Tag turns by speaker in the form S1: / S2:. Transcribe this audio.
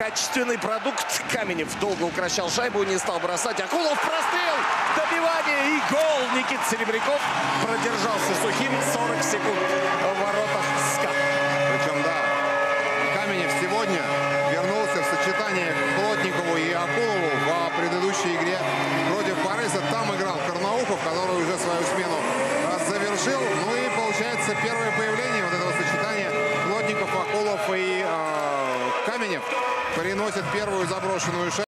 S1: Качественный продукт. Каменев долго укращал шайбу, не стал бросать. Акулов прострел, добивание и гол. Никита Серебряков продержался сухим 40 секунд в воротах СКА.
S2: Причем, да, Каменев сегодня вернулся в сочетании к Плотникову и Акулову в предыдущей игре против Бориса. Там играл Карнаухов, который уже свою смену завершил. Ну и получается первое появление вот этого сочетания Плотников, Акулов и Каменев приносит первую заброшенную шайбу.